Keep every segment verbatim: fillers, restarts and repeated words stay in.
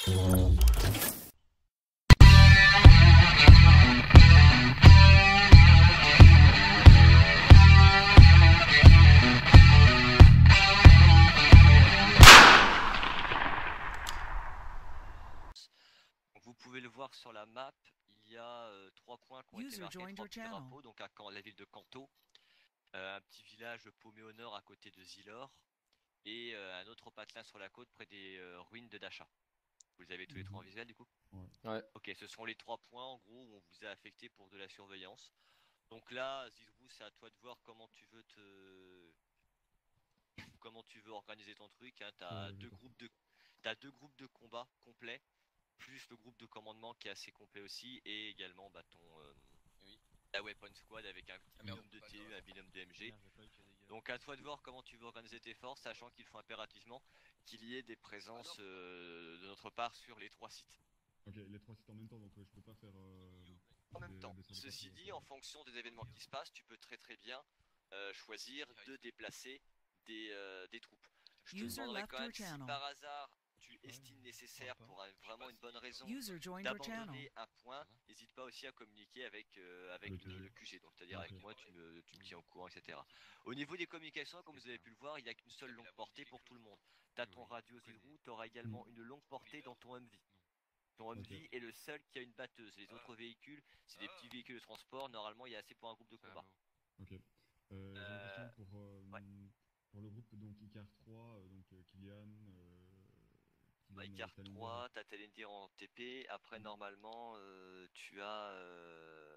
Vous pouvez le voir sur la map, il y a euh, trois points qui ont été marqués, trois petits drapeaux, donc à la ville de Kanto, euh, un petit village paumé au nord à côté de Zilor, et euh, un autre patelin sur la côte près des euh, ruines de Dasha. Vous les avez tous les trois en visuel du coup? Ouais. Ouais. Ok, ce sont les trois points en gros où on vous a affecté pour de la surveillance. Donc là, Zidrou, c'est à toi de voir comment tu veux te... comment tu veux organiser ton truc. Hein. T'as Ouais, deux groupes de... T'as deux groupes de combat complets, plus le groupe de commandement qui est assez complet aussi, et également bah, ton... Euh... Oui. La Weapon Squad avec un petit Ah, merde, binôme de pas T U, de- un binôme de M G. Merde, j'ai pas utilisé gaz. Donc à toi de voir comment tu veux organiser tes forces, sachant qu'il faut impérativement qu'il y ait des présences euh, de notre part sur les trois sites. Ok, les trois sites en même temps, donc ouais, je peux pas faire. Euh, En même des- temps, des sortes de ceci parties, dit, ouais. en fonction des événements qui se passent, tu peux très très bien euh, choisir de déplacer des, euh, des troupes. Je te User demanderai left quand même your si channel. par hasard tu estimes nécessaire pas. pour un- vraiment une bonne raison User joined your channel. d'abandonner un point, n'hésite pas aussi à communiquer avec, euh, avec Le le, Q G. le Q G, donc c'est-à-dire Ok. avec moi, tu me, tu me tiens au courant, et cetera. Au niveau des communications, comme vous avez pu le voir, il n'y a qu'une seule longue portée pour tout le monde. Tu as ton radio Zidrou, tu auras également une longue portée dans ton Humvee. Ton Humvee est le seul qui a une batteuse. Les autres véhicules, c'est des petits véhicules de transport. Normalement, il y a assez pour un groupe de combat. Ok. Euh, J'ai une Euh, question pour, euh, ouais. pour le groupe donc Icar trois, euh, donc euh, Kylian. Euh, Bah, Kylian, Icar euh, Talendir. trois, t'as Talendir en T P. Après, normalement, euh, tu as. Euh...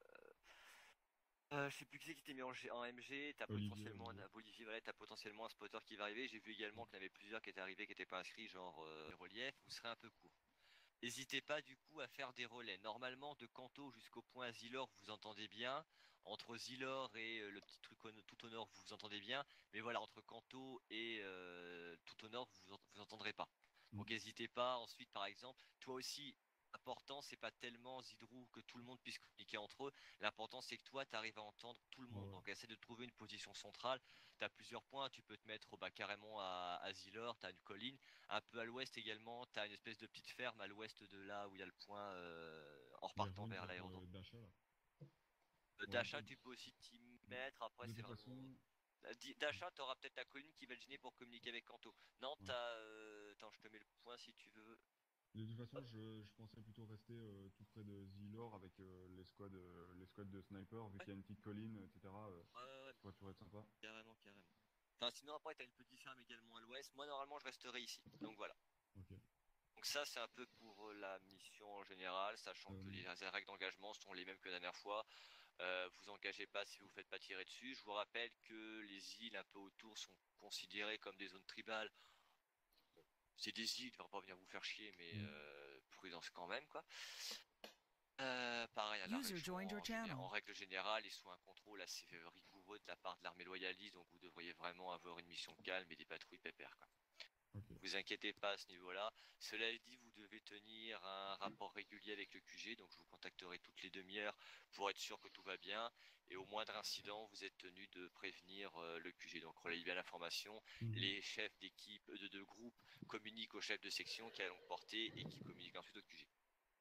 Euh, je sais plus qui c'est qui t'est mis en, G- en M G. T'as Olivier, potentiellement Olivier. un Olivier, voilà, t'as potentiellement un spotter qui va arriver. J'ai vu également qu'il y en avait plusieurs qui étaient arrivés qui n'étaient pas inscrits, genre euh, les reliefs. Vous serez un peu court. N'hésitez pas du coup à faire des relais. Normalement, de Kanto jusqu'au point Zilor, vous entendez bien. Entre Zilor et euh, le petit truc au- tout au nord, vous vous entendez bien. Mais voilà, entre Kanto et euh, tout au nord, vous vous, ent- vous entendrez pas. Donc n'hésitez pas. Ensuite, par exemple, toi aussi, l'important, c'est pas tellement Zidrou que tout le monde puisse communiquer entre eux. L'important, c'est que toi, tu arrives à entendre tout le monde. Ouais, ouais. Donc essaie de trouver une position centrale. Tu as plusieurs points. Tu peux te mettre bah, carrément à, à Zilor, tu as une colline. Un peu à l'ouest également, tu as une espèce de petite ferme à l'ouest de là où il y a le point euh, en Les repartant ruines, vers genre, l'aérodrome. euh, D'achat là. Euh, Ouais, D'achat, de- tu peux aussi t'y mettre. Après, De c'est toute vraiment. façon, Euh, di- D'achat, tu auras peut-être la colline qui va le gêner pour communiquer avec Kanto. Non, Ouais. t'as. Euh... Attends, je te mets le point si tu veux. de toute façon, je, je pensais plutôt rester euh, tout près de Zilor avec euh, les squads, euh, les squads de sniper, vu Ouais. qu'il y a une petite colline, et cetera. Euh, Ouais, ouais, ouais, ça pourrait toujours être sympa. carrément, carrément. Enfin, sinon, après, t'as une petite ferme également à l'ouest. Moi, normalement, je resterai ici. Donc voilà. Ok. Donc ça, c'est un peu pour euh, la mission en général, sachant que Euh, les règles d'engagement sont les mêmes que la dernière fois. Euh, vous engagez pas si vous ne faites pas tirer dessus. Je vous rappelle que les îles un peu autour sont considérées comme des zones tribales. C'est des îles, on va pas venir vous faire chier, mais Mm. euh, prudence quand même, quoi. Euh, pareil à la User région, joined your en, géné- channel. en règle générale, ils sont un contrôle assez rigoureux de la part de l'armée loyaliste, donc vous devriez vraiment avoir une mission calme et des patrouilles pépères, quoi. Ok. Vous inquiétez pas à ce niveau-là. Cela dit, vous devez tenir un rapport régulier avec le Q G, donc je vous contacterai toutes les demi-heures pour être sûr que tout va bien. Et au moindre incident, vous êtes tenu de prévenir euh, le Q G. Donc relayez bien l'information. Mhm. Les chefs d'équipe, de, de groupe communiquent au chef de section qui a longue portée et qui communique ensuite au Q G.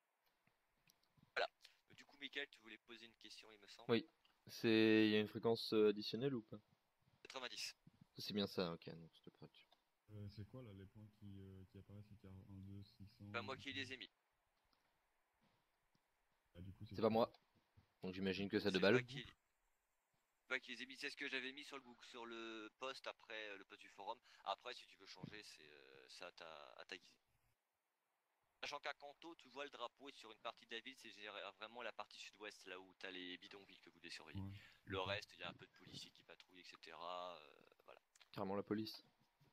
Voilà. Du coup, Michael, tu voulais poser une question, il me semble. Oui. C'est... Il y a une fréquence euh, additionnelle ou pas? quatre-vingt-dix. C'est bien ça, ok, donc c'était prêt. Euh, c'est quoi là les points qui, euh, qui apparaissent? C'est un, deux, six cents. Pas moi qui les ai mis. Ah, du coup, C'est pas moi. Donc j'imagine que ça de balles. Pas qui... pas qui les ai mis. C'est ce que j'avais mis sur le book, sur le post après euh, le post du forum. Après, si tu veux changer, c'est euh, ça à ta, à ta guise. Sachant qu'à Kanto, tu vois le drapeau et sur une partie de la ville, c'est vraiment la partie sud-ouest, là où tu as les bidonvilles que vous devez surveiller. Ouais. Le Ok. reste, il y a un peu de policiers qui patrouillent, et cetera. Euh, voilà. Carrément la police.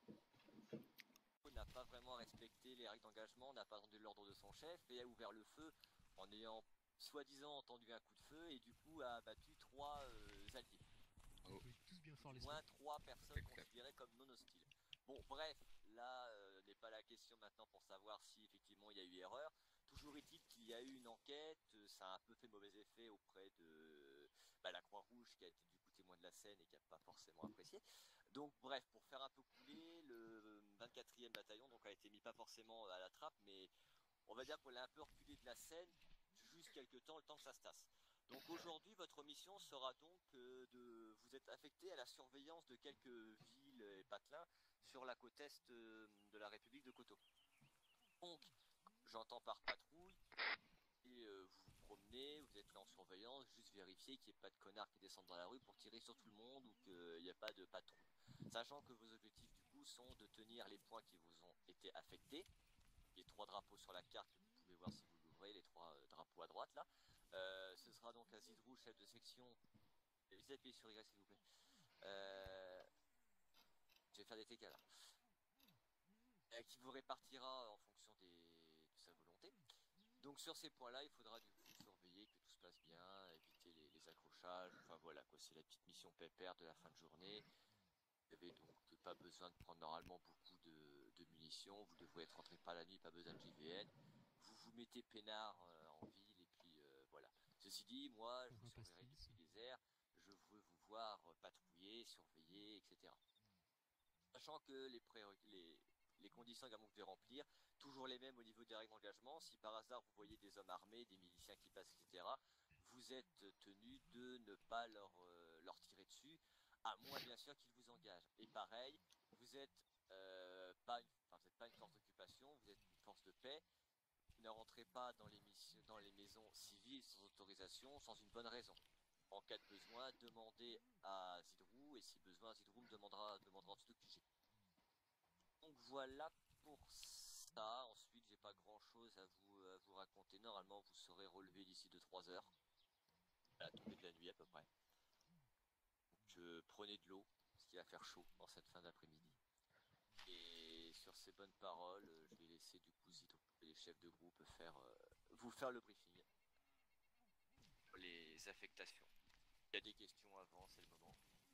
On n'a pas vraiment respecté les règles d'engagement, n'a pas attendu l'ordre de son chef et a ouvert le feu en ayant soi-disant entendu un coup de feu et du coup a abattu trois euh, alliés. Vous pouvez tous bien fort les Moins trois personnes considérées comme non hostiles. Bon, bref, là euh, n'est pas la question maintenant pour savoir si effectivement il y a eu erreur. Toujours est-il qu'il y a eu une enquête, euh, ça a un peu fait mauvais effet auprès de bah, la Croix-Rouge qui a été du coup témoin de la scène et qui n'a pas forcément apprécié. Donc bref, pour faire un peu couler, le vingt-quatrième bataillon donc, a été mis pas forcément à la trappe, frappe, mais on va dire qu'on l'a un peu reculé de la scène juste quelques temps, le temps que ça se tasse. Donc aujourd'hui, votre mission sera donc euh, de vous être affecté à la surveillance de quelques villes et patelins sur la côte est euh, de la République de Koto. Donc, j'entends par patrouille, et euh, vous vous promenez, vous êtes là en surveillance, juste vérifier qu'il n'y ait pas de connards qui descendent dans la rue pour tirer sur tout le monde ou qu'il n'y a pas de patrouille. Sachant que vos objectifs du coup sont de tenir les points qui vous ont été affectés. Les trois drapeaux sur la carte que vous pouvez voir si vous l'ouvrez, les trois euh, drapeaux à droite là. Euh, ce sera donc un Zidrou, chef de section. Vous appuyez sur Y s'il vous plaît. Euh... Je vais faire des T K là. Euh, qui vous répartira en fonction des... de sa volonté. Donc sur ces points-là, il faudra du coup surveiller que tout se passe bien, éviter les, les accrochages, enfin voilà quoi, c'est la petite mission pépère de la fin de journée. Vous n'avez donc pas besoin de prendre normalement beaucoup de, de munitions, vous devrez être rentré par la nuit, pas besoin de J V N. Vous vous mettez peinard euh, en ville et puis euh, voilà. Ceci dit, moi je vous surveillerai depuis les airs, je veux vous voir patrouiller, surveiller, et cetera. Sachant que les, pré les, les conditions également que vous devez remplir, toujours les mêmes au niveau des règles d'engagement. Si par hasard vous voyez des hommes armés, des miliciens qui passent, et cetera, vous êtes tenu de ne pas leur, euh, leur tirer dessus, à moins bien sûr qu'ils vous engagent. Et pareil, vous êtes euh, pas, une, enfin, vous n'êtes pas une force d'occupation, vous êtes une force de paix. Vous ne rentrez pas dans les, missions, dans les maisons civiles sans autorisation, sans une bonne raison. En cas de besoin, demandez à Zidrou, et si besoin, Zidrou me demandera, demandera ensuite au Q G. Donc voilà pour ça. Ensuite, j'ai pas grand chose à vous, à vous raconter. Normalement, vous serez relevé d'ici deux trois heures. À la tombée de la nuit à peu près. Donc euh, prenez de l'eau, parce qu'il va faire chaud en cette fin d'après-midi. Et sur ces bonnes paroles, euh, je vais laisser du coup Zidrou et les chefs de groupe faire, euh, vous faire le briefing. Les affectations. Il y a des questions avant, c'est le moment.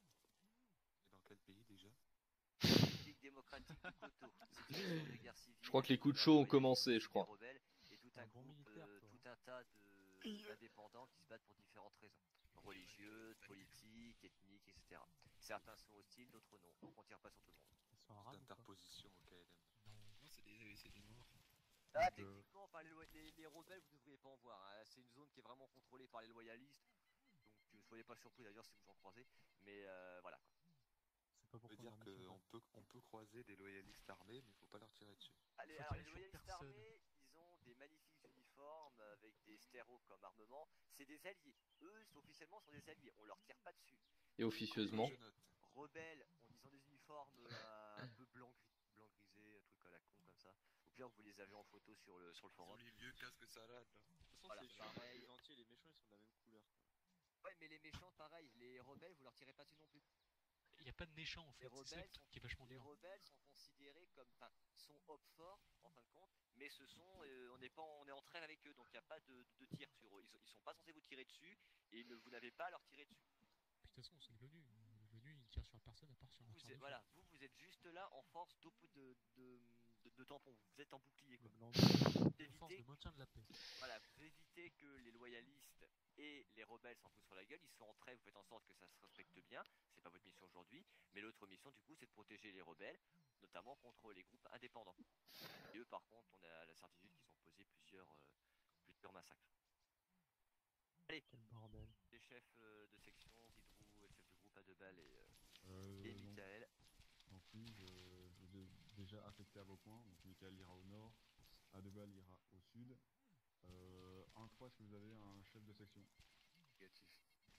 Et dans quel pays déjà? République démocratique du Koto. Situation de guerre civile. Je crois que les coups de chaud ont commencé, je crois. Rebelles et tout un, un bon groupe, militaire, euh, tout un tas d'indépendants qui se battent pour différentes raisons. Religieuses, politiques, ethniques, et cetera. Certains sont hostiles, d'autres non. Donc on tire pas sur tout le monde. Ils sont arabes ou pas? Interposition au K L M. Non, Non, c'est des, c'est des noirs. Ah, techniquement, enfin, les, les, les rebelles, vous ne devriez pas en voir. Hein. C'est une zone qui est vraiment contrôlée par les loyalistes. Donc, euh, soyez pas surpris d'ailleurs si vous en croisez. Mais euh, voilà quoi. C'est pas Ça veut pourquoi dire qu'on peut, on peut croiser des loyalistes armés, mais il faut pas leur tirer dessus. Allez, Faut alors tirer les sur loyalistes personne. armés, ils ont des magnifiques uniformes avec des stéros comme armement. C'est des alliés. Eux, officiellement, sont des alliés. On leur tire pas dessus. Et officieusement, Je note. Rebelles, on ils ont des uniformes euh, un peu blanc gris, blanc grisé, un truc à la con comme ça. Au pire, vous les avez en photo sur le sur le Ils ont forum. les vieux casques salades là. De toute façon, Voilà, c'est pareil. les gentils et les méchants, ils sont de la même couleur. Ouais, mais les méchants, pareil. Les rebelles, vous leur tirez pas dessus non plus. Il n'y a pas de méchant en Les fait, c'est ça rebelles, le truc sont, qui est vachement les bien. rebelles sont considérés comme, enfin, sont hop forts en fin de compte, mais ce sont, euh, on n'est pas, on est en trêve avec eux, donc il n'y a pas de, de, de tir sur eux. Ils, ils sont pas censés vous tirer dessus et ne, vous n'avez pas à leur tirer dessus. Puis de toute façon, c'est le venu. Le venu, il tire sur personne à part sur un Vous tir êtes, de voilà, vous, vous êtes juste là en force de, de, de, de, de tampon. Vous êtes en bouclier quoi. En force Évitez, de maintien de la paix. voilà, vous évitez que les loyalistes et les rebelles s'en foutent sur la gueule. Ils sont en trêve, vous faites en sorte que ça se respecte bien. C'est pas votre mission aujourd'hui, mais l'autre mission du coup, c'est de protéger les rebelles, notamment contre les groupes indépendants. Et eux, par contre, on a la certitude qu'ils ont posé plusieurs, euh, plusieurs massacres. Allez, Quel bordel. les chefs euh, de section, Zidrou, le chef de groupe à deux balles et, euh, Euh, et donc, Michael. donc oui, je, je vais déjà affecter à vos points. Donc Michael ira au nord, Adebal ira au sud. Euh, un trois, est-ce que vous avez un chef de section? Négatif.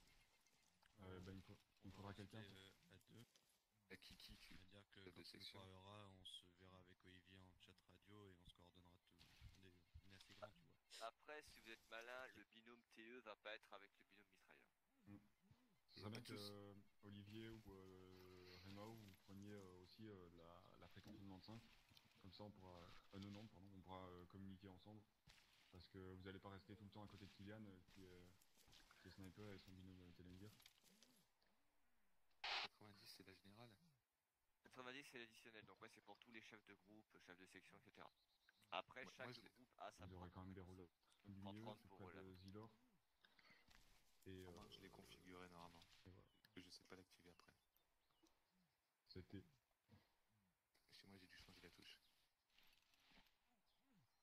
euh, ben, il, faut, il faudra quelqu'un. Pour... Euh, à deux. À Kiki, tu C'est-à-dire que chef quand de on section. parlera, on se verra avec Olivier en chat radio et on se coordonnera tout. On est, on est assez grand, tu vois. Après, si vous êtes malin, le binôme T E va pas être avec le binôme mitrailleur. Mm. Ce Et serait pas bien que tous. euh, Olivier ou euh, Remo, vous preniez euh, aussi euh, la, la fréquence quatre-vingt-quinze. Comme ça, on pourra, euh, quatre-vingt-dix, pardon, on pourra euh, communiquer ensemble. Parce que vous n'allez pas rester tout le temps à côté de Kylian, euh, qui, euh, qui est sniper et son binôme euh, Telengir. quatre-vingt-dix, c'est la générale. quatre-vingt-dix, c'est l'additionnel, donc ouais, c'est pour tous les chefs de groupe, chefs de section, et cetera. Après, Ouais, chaque moi, je l'ai- groupe a sa Vous aurez propre quand même des fréquence. rôles du trente milieu, trente tout pour près eux, là. de Zilor. Et, euh, Moi, je l'ai configuré normalement. et voilà. Que je sais pas l'activer après. C'était. Chez moi, j'ai dû changer la touche.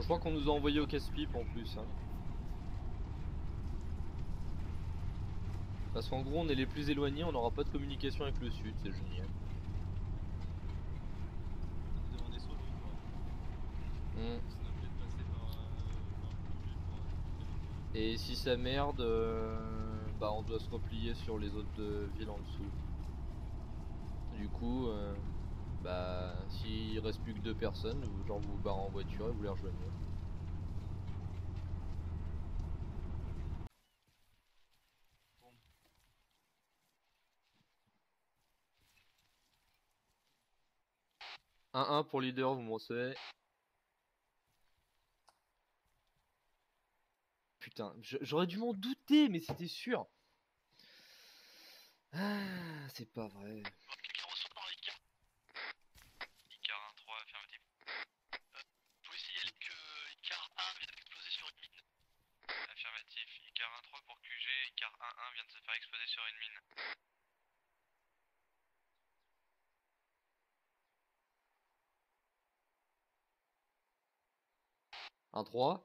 crois qu'on nous a envoyé au casse-pipe en plus. Hein. Parce qu'en gros, on est les plus éloignés, on n'aura pas de communication avec le sud, c'est génial. Vous demandez sur l'autre, quoi. Mm. Ça doit peut-être passer par, euh, par le projet pour, euh, Et si ça merde, euh, bah on doit se replier sur les autres euh, villes en dessous. Du coup, euh, bah s'il reste plus que deux personnes, vous- genre vous vous barrez en voiture et vous les rejoignez. un un pour leader, vous me recevez. Putain, je- j'aurais dû m'en douter, mais c'était sûr. Ah, c'est pas vrai. Quelqu'un reçoit par Icar. Icar un trois, affirmatif. Euh, vous signalez que Icar un vient d'exploser sur une mine. Affirmatif. Icar un trois pour Q G, Icar un un vient de se faire exploser sur une mine. un trois.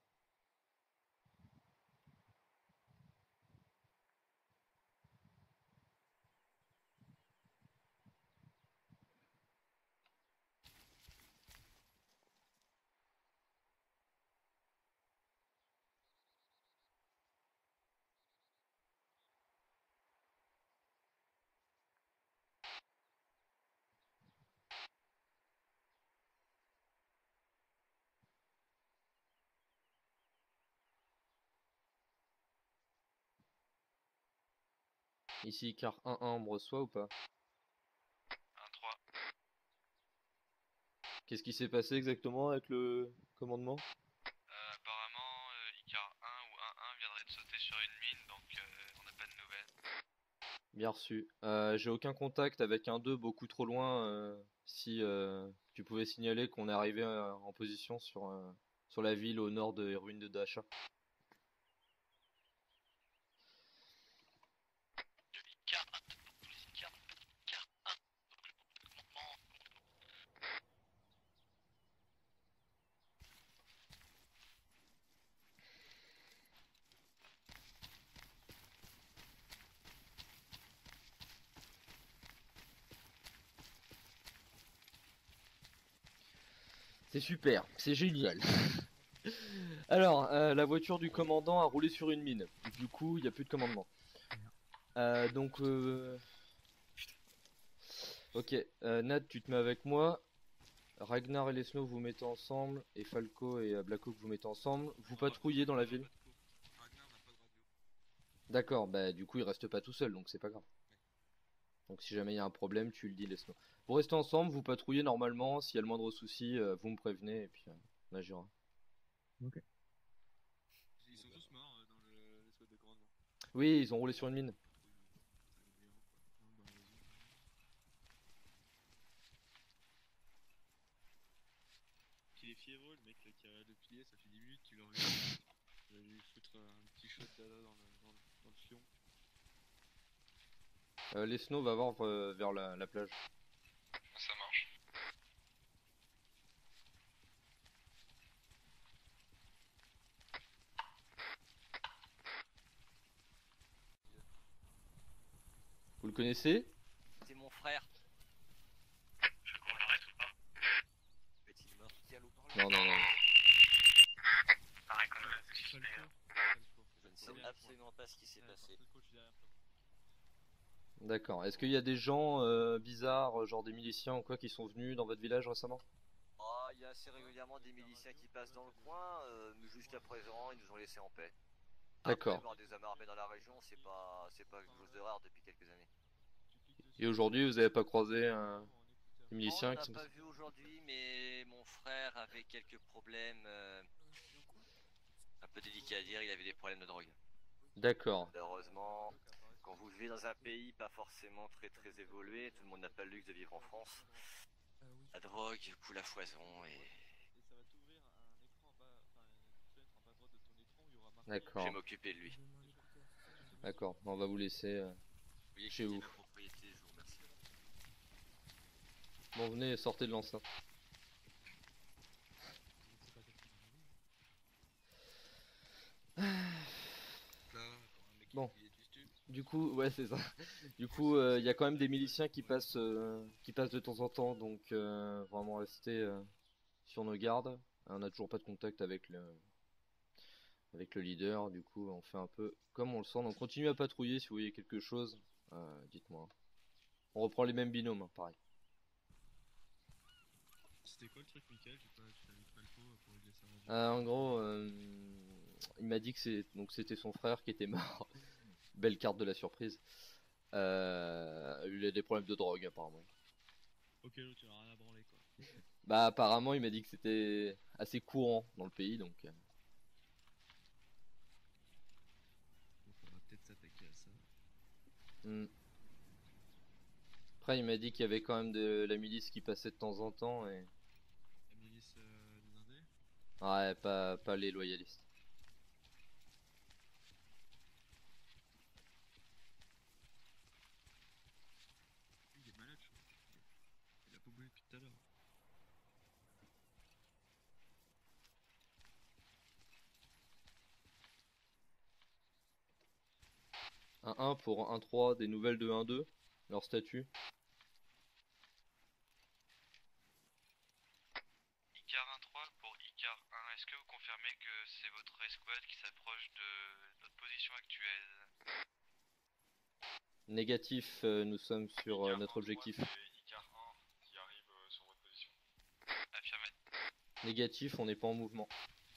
Ici, car un un, on me reçoit ou pas? un trois. Qu'est-ce qui s'est passé exactement avec le commandement? Euh, apparemment, euh, Icar un ou un un viendrait de sauter sur une mine, donc euh, on n'a pas de nouvelles. Bien reçu. Euh, j'ai aucun contact avec un deux beaucoup trop loin. euh, si euh, tu pouvais signaler qu'on est arrivé euh, en position sur, euh, sur la ville au nord des ruines de Dacha. De Icar un, tous les Icar, Icar un, donc le commandement. C'est super, c'est génial. Alors, euh, la voiture du commandant a roulé sur une mine. Du coup, il n'y a plus de commandement. Euh, donc, euh... ok, euh, Nat, tu te mets avec moi. Ragnar et Lesno, vous mettez ensemble. Et Falco et euh, Blacko, vous mettez ensemble. Vous patrouillez dans la ville. Ragnar n'a pas de radio. D'accord, bah du coup, il reste pas tout seul, donc c'est pas grave. Donc si jamais il y a un problème, tu le dis, Lesno. Vous restez ensemble, vous patrouillez normalement. S'il y a le moindre souci, euh, vous me prévenez et puis euh, on agira. Ils sont tous morts euh, dans le l'escouade de commandement. Oui, ils ont roulé sur une mine. Qu'il est fiévreux, le mec là, qui a le pilier, ça fait dix minutes qu'il le regarde. Je vais lui foutre un petit shot dada dans le, dans le, dans le fion. Euh, Lesno va voir euh, vers la, la plage. Ça marche. Vous le connaissez? C'est mon frère. Je veux qu'on l'arrête ou pas? Est-il mort? Tiens, l'eau-parleur. Non, non, non. Pareil comme ça, c'est Falco. super. Je ne sais absolument pas ce qui s'est passé. D'accord. Est-ce qu'il y a des gens euh, bizarres, genre des miliciens ou quoi, qui sont venus dans votre village récemment? Oh, il y a assez régulièrement des miliciens qui passent dans le coin, euh, mais jusqu'à présent, ils nous ont laissés en paix. D'accord. Après, voir des hommes armés dans la région, c'est pas, c'est pas quelque chose de rare depuis quelques années. Et aujourd'hui, vous avez pas croisé un des On miliciens n'a qui sont... pas vu aujourd'hui, mais mon frère avait quelques problèmes euh, un peu délicats à dire, il avait des problèmes de drogue. D'accord. Malheureusement, quand vous vivez dans un pays pas forcément très très évolué, tout le monde n'a pas le luxe de vivre en France. La drogue coule à foison et je vais D'accord. m'occuper de lui. D'accord. On va vous laisser. euh, Veuillez Chez quitter vous. ma propriété, je vous remercie. Bon, venez, sortez de l'enceinte. coup, ouais, c'est ça. Du coup, il y a quand même des miliciens qui passent, euh, qui passent de temps en temps, donc euh, vraiment rester euh, sur nos gardes. On n'a toujours pas de contact avec le, avec le leader, du coup, on fait un peu comme on le sent. Donc, continue à patrouiller si vous voyez quelque chose, euh, dites-moi. On reprend les mêmes binômes, hein, pareil. C'était quoi le truc, Michael? J'ai pas, j'avais pas le pot pour régler ça. Euh, en gros, euh, il m'a dit que c'est donc c'était son frère qui était mort. Belle carte de la surprise. Euh, il a des problèmes de drogue apparemment. Ok, l'autre, tu n'as rien à branler quoi. Bah apparemment il m'a dit que c'était assez courant dans le pays donc. euh, Donc on va peut-être s'attaquer à ça. hmm. Après il m'a dit qu'il y avait quand même de la milice qui passait de temps en temps et. La milice euh, des Indés? Ouais, pas, pas les loyalistes. Il est malade, je crois. Il a pas bougé depuis tout à l'heure. un un pour un trois, des nouvelles de un deux, leur statut. Icar un trois pour Icar un, est-ce que vous confirmez que c'est votre escouade qui s'approche de notre position actuelle? Négatif, euh, nous sommes sur euh, Icar notre un, objectif. trois, c'est Icar un qui arrive euh, sur votre position. Affirmatif. Négatif, on n'est pas en mouvement.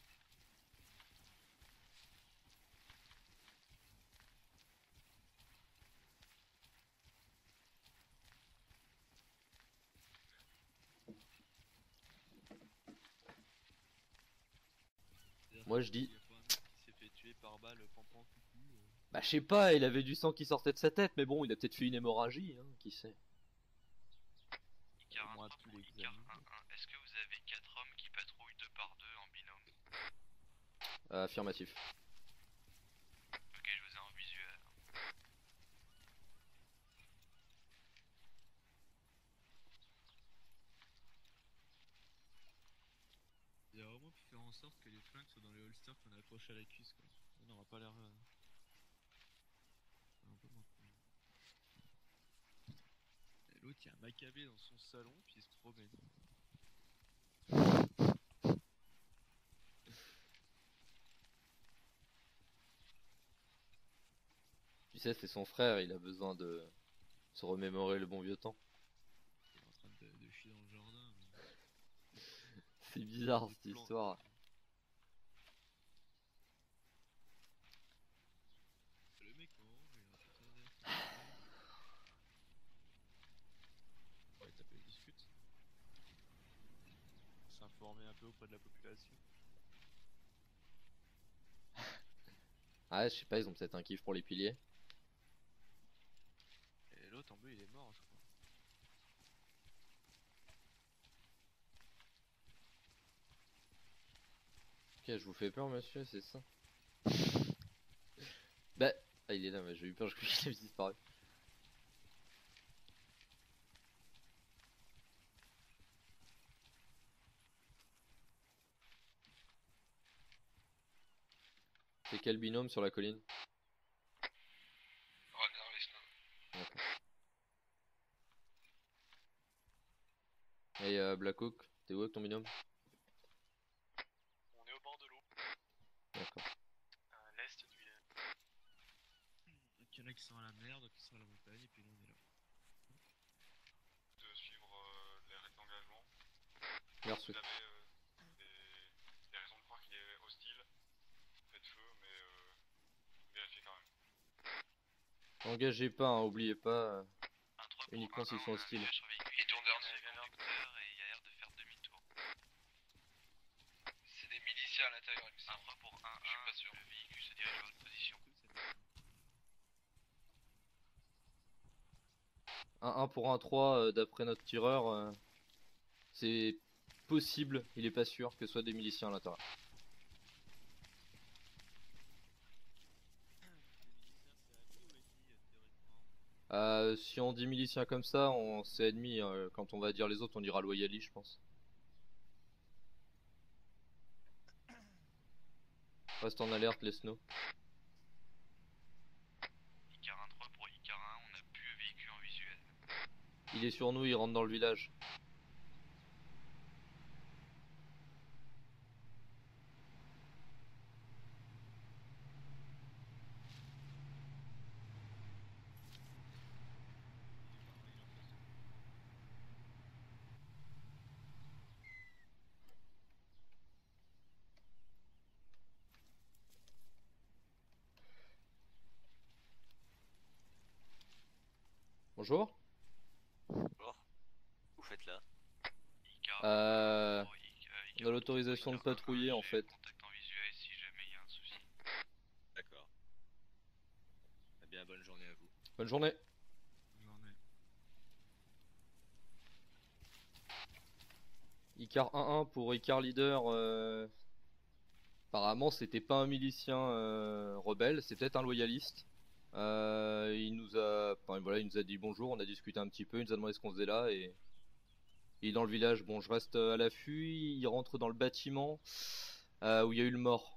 Moi, je dis- Il y a pas un mec qui s'est fait tuer par balle pampan coucou. Euh... Bah je sais pas, il avait du sang qui sortait de sa tête, mais bon, il a peut-être fait une hémorragie, hein, qui sait. Icar un Moi, trois tous pour les Icar examens. un un, est-ce que vous avez quatre hommes qui patrouillent deux par deux en binôme? Euh, affirmatif. Ok, je vous ai en visuel. Il a vraiment pu faire en sorte que les flingues soient dans les holsters qu'on accroche à la cuisse quoi. On n'aura pas l'air. Euh... Un peu moins cool. Et l'autre, il y a un macabé dans son salon, puis il se promène. Tu sais, c'est son frère, il a besoin de se remémorer le bon vieux temps. Il est en train de, de chier dans le jardin. Mais... C'est bizarre Des cette plantes. histoire. Le mec, oh, il a tout tardé. Ouais, taper les discutes. S'informer un peu auprès de la population. Ah, je sais pas, ils ont peut-être un kiff pour les piliers. Et l'autre en bleu, il est mort, je crois. Ok, je vous fais peur, monsieur, c'est ça. Bah, ah, il est là, mais j'ai eu peur, je crois qu'il avait disparu. C'est quel binôme sur la colline? Runner les snow. D'accord. Et euh, Blackhawk, t'es où avec ton binôme? On est au bord de l'eau, D'accord. à l'est du village. Donc il y en a qui sont à la mer, d'autres qui sont à la montagne, et puis nous on est là. De suivre euh, les règles d'engagement. Merci. Vous avez euh, des, des raisons de croire qu'il est hostile. Faites feu, mais euh, vérifiez quand même. Engagez pas, hein, oubliez pas. euh, Un trois pour Uniquement un s'ils un, sont on a un hostiles. village sur véhicule. Il tourne vers le conducteur et il a l'air de faire demi-tour. C'est des miliciens à l'intérieur, il me semble. Un trois pour un un, je suis pas sûr. Le véhicule se dirige vers votre position. un un pour un trois, euh, d'après notre tireur, euh, c'est possible, il est pas sûr que ce soit des miliciens à l'intérieur. Euh, si on dit miliciens comme ça, on c'est ennemi. euh, quand on va dire les autres, on dira loyali, je pense. Reste en alerte, les snow. Icar un trois Il est sur nous, il rentre dans le village. Bonjour. Bonjour. Vous faites là? Icar, Euh, pour I- euh, on Icar, a l'autorisation de Icar, patrouiller en j'ai fait. contact en visuel si jamais il y a un souci. D'accord. Eh bien, bonne journée à vous. Bonne journée. J'en ai. Icar un un pour Icar Leader. euh, Apparemment, c'était pas un milicien euh, rebelle, c'est peut-être un loyaliste. Euh, il nous a, enfin, voilà, il nous a dit bonjour, on a discuté un petit peu, il nous a demandé ce qu'on faisait là et il est dans le village. Bon, je reste à l'affût. Il rentre dans le bâtiment euh, où il y a eu le mort.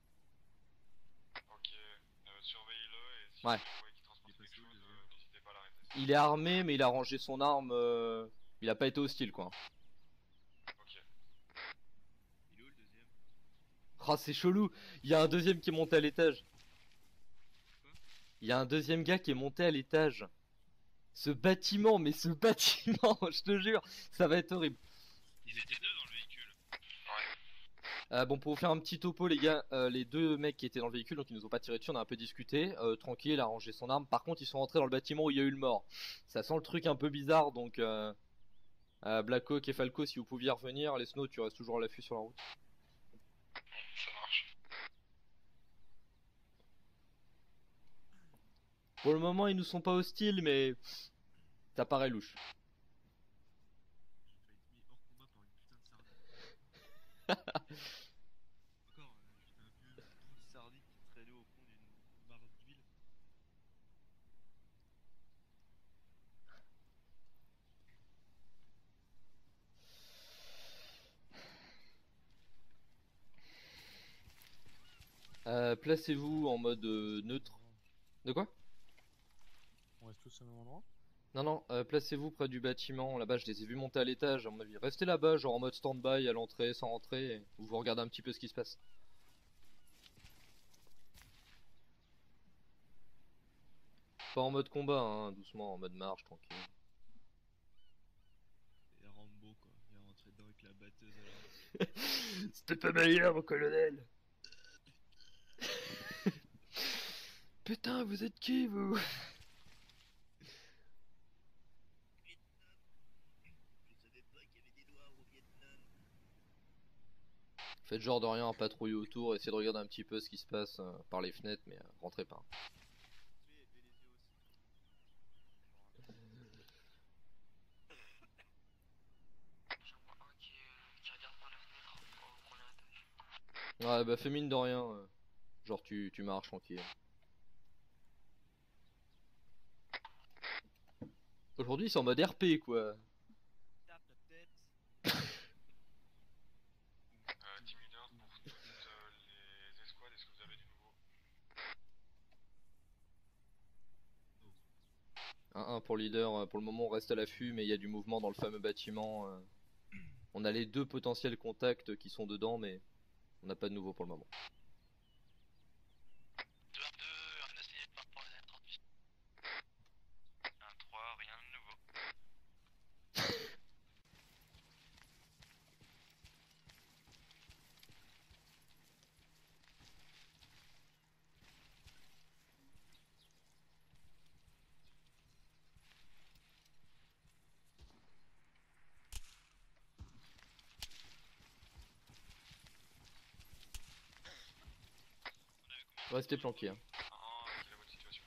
Ok, euh, surveillez-le et si Ouais. vous voyez qu'il transporte Il est quelque passé où, chose, le euh, deuxième n'hésitez pas à l'arrêter. Il est armé, mais il a rangé son arme. euh, Il a pas été hostile, quoi. Ok. Il est où le deuxième? Ah, c'est chelou. Il y a un deuxième qui est monté à l'étage. Il y a un deuxième gars qui est monté à l'étage. Ce bâtiment, mais ce bâtiment, je te jure, ça va être horrible. Ils étaient deux dans le véhicule. Euh, bon, pour vous faire un petit topo, les gars, euh, les deux mecs qui étaient dans le véhicule, donc ils nous ont pas tiré dessus, on a un peu discuté. Euh, tranquille, il a rangé son arme. Par contre, ils sont rentrés dans le bâtiment où il y a eu le mort. Ça sent le truc un peu bizarre, donc euh, euh, Blackhawk et Falco, si vous pouviez revenir. Les Snow, tu restes toujours à l'affût sur la route. Ça marche. Pour le moment, ils nous sont pas hostiles, mais ça paraît louche. J'ai failli être mis hors combat par une putain de sardine. Encore, euh, j'étais un vieux bout de sardine qui traînait au fond d'une mare d'huile. Euh, placez-vous en mode euh, neutre. De quoi? On reste tous au même endroit. Non, non, euh, placez-vous près du bâtiment. Là-bas, je les ai vus monter à l'étage, à mon avis. Restez là-bas, genre en mode stand-by à l'entrée, sans rentrer, et vous vous regardez un petit peu ce qui se passe. Pas en mode combat, hein, doucement, en mode marche, tranquille. Et Rambo, quoi. Il est rentré dedans avec la batteuse à la main. C'était pas meilleur, mon colonel. Putain, vous êtes qui, vous? Faites genre de rien, patrouiller autour, essayez de regarder un petit peu ce qui se passe euh, par les fenêtres, mais euh, rentrez pas. Tuez et baie les yeux aussi. J'en vois un qui, euh, qui regarde par la fenêtre au premier étage. Ouais, bah fais mine de rien. euh, Genre tu, tu marches tranquille. Aujourd'hui, c'est en mode R P, quoi. Tape la tête. Euh, team leader pour toutes euh, les escouades, est-ce que vous avez du nouveau? un un pour leader, euh, pour le moment on reste à l'affût, mais il y a du mouvement dans le fameux bâtiment. euh. On a les deux potentiels contacts qui sont dedans, mais on n'a pas de nouveau pour le moment. deux un deux, un essayé de part pour les années trente-huit. un trois, rien de nouveau. Restez planqués. Hein. Ah, quelle est votre situation?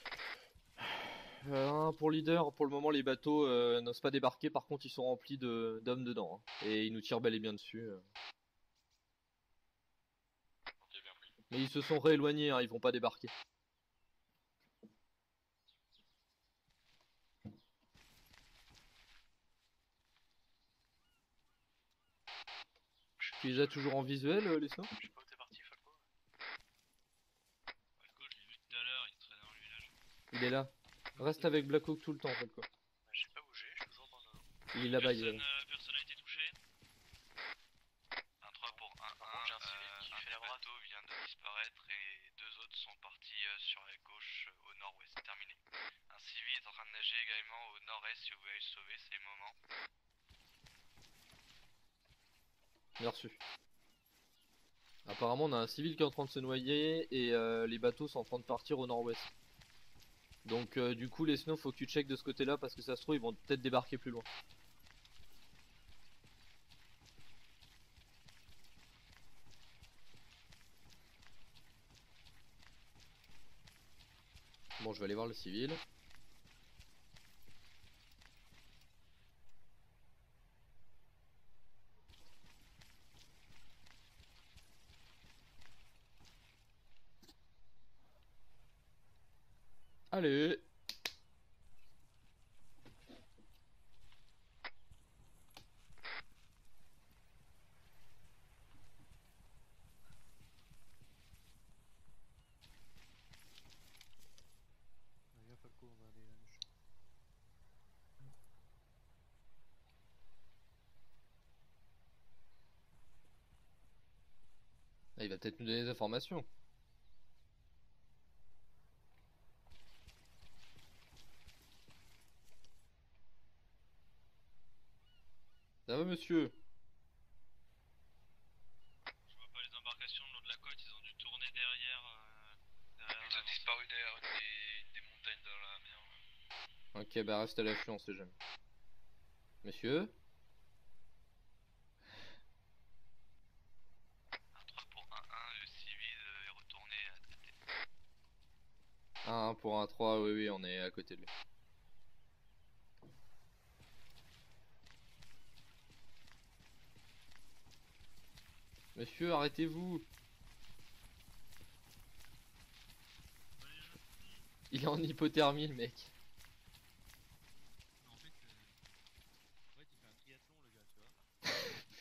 Euh, un pour leader, pour le moment les bateaux euh, n'osent pas débarquer, par contre ils sont remplis de- d'hommes dedans. Hein. Et ils nous tirent bel et bien dessus. euh. Ok, bien pris. Mais ils se sont rééloignés, hein, ils vont pas débarquer. Tu es déjà toujours en visuel, euh, les Snow? Je sais pas où t'es parti, Falco. Falco, je l'ai vu tout à l'heure, il traînait dans le village. Il est là. Reste avec Blackhawk tout le temps, en fait, quoi. Bah, j'ai pas bougé, je Il est là-bas, il est Personne, là-bas. euh, personne a été touché. Un trois pour un un. j'ai un civil qui un fait des la brasse. bateaux vient de disparaître et deux autres sont partis euh, sur la gauche euh, au nord-ouest. Terminé. Un civil est en train de nager également au nord-est si vous voulez le sauver, c'est le moment. Bien reçu. Apparemment, on a un civil qui est en train de se noyer et euh, les bateaux sont en train de partir au nord-ouest. Donc, euh, du coup, les snows, faut que tu check de ce côté-là parce que ça se trouve, ils vont peut-être débarquer plus loin. Bon, je vais aller voir le civil. Allez. Viens Falco, on va aller à Nuch. Ah, il va peut-être nous donner des informations. Ça va, monsieur? Je vois pas les embarcations le long de la côte, ils ont dû tourner derrière. Euh, derrière Ils ont disparu derrière une des, une des montagnes dans la mer. Ok, bah reste à l'affût, on sait jamais. Monsieur? Un trois pour un un, le civil euh, est retourné à traiter. un un pour un trois, oui, oui, on est à côté de lui. Monsieur, arrêtez-vous! Il est en hypothermie, le mec. En fait, euh... en fait, il fait un triathlon, le gars, tu vois.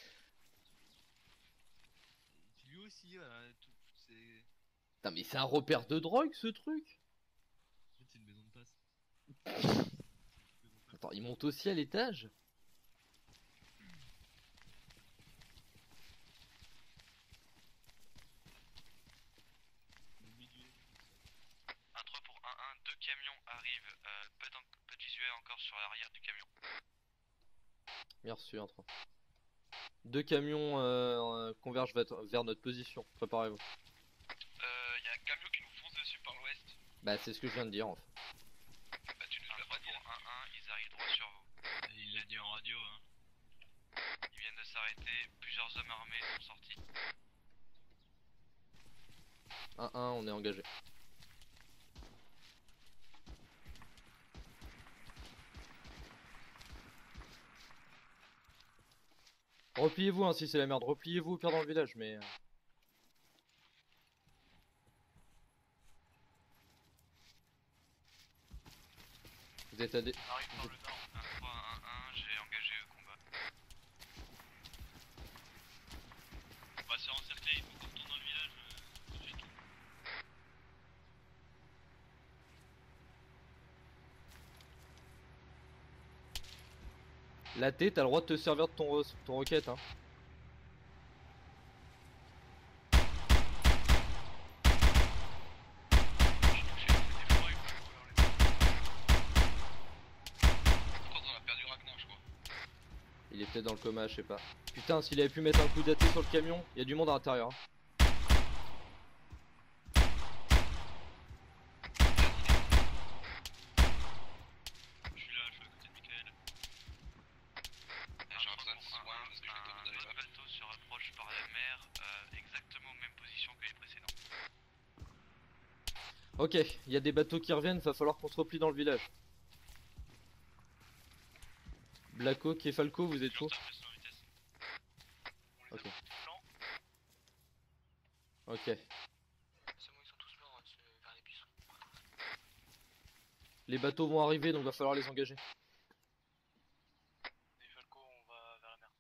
Et puis lui aussi, voilà, tout, c'est... Putain, mais c'est un repère de drogue, ce truc! En fait, c'est une maison de passe. C'est une maison de passe. Attends, il monte aussi à l'étage? Au milieu. Un trois pour un un, deux camions arrivent, euh, pas, d'en- pas de visuel encore sur l'arrière du camion. Bien reçu, un trois. Deux camions euh, convergent vers vers notre position, préparez-vous. Euh, y a un camion qui nous fonce dessus par l'ouest. Bah, c'est ce que je viens de dire en fait. Bah, tu nous Un l'as trois pas dit pour là. un un, ils arrivent droit sur vous. Il l'a dit en radio, hein. Ils viennent de s'arrêter, plusieurs hommes armés sont sortis. un un, on est engagé. Repliez-vous hein, si c'est la merde, repliez-vous au pire dans le village, mais... euh, Vous êtes à des... On arrive par le nord. Un trois un un, j'ai engagé le combat. On va se faire encercler, il faut qu'on retourne dans le village euh, tout de suite. La T, t'as le droit de te servir de ton, re- ton roquette hein. Pourtant, on a perdu Ragnar, je crois. Il est peut-être dans le coma, je sais pas. Putain, s'il avait pu mettre un coup d'A T sur le camion, il y a du monde à l'intérieur. hein. Je suis là, je suis à côté de Michael. J'ai besoin de soins parce que j'ai pas Un d'aller autre là. bateau se rapproche par la mer, euh, exactement aux mêmes positions que les précédents. Ok, il y a des bateaux qui reviennent, va falloir qu'on se replie dans le village. Blacko et Falco, vous êtes où? Toujours tape en vitesse. On les Ok. a tous blancs. Ok. C'est bon, ils sont tous morts, hein, c'est vers les buissons. Les bateaux vont arriver, donc va falloir les engager. Et Falco, on va vers la mer.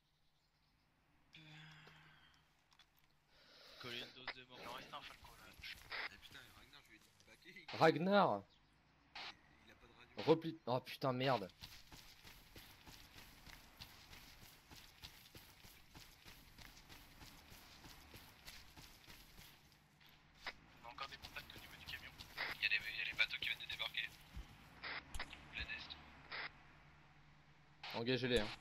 Coller une dose de mort. Il en reste un Falco là. Eh putain, Ragnar, je lui ai dit de baquer, Ragnar, il a pas de radio. replie... Oh putain, merde. Engagez-les. Hein.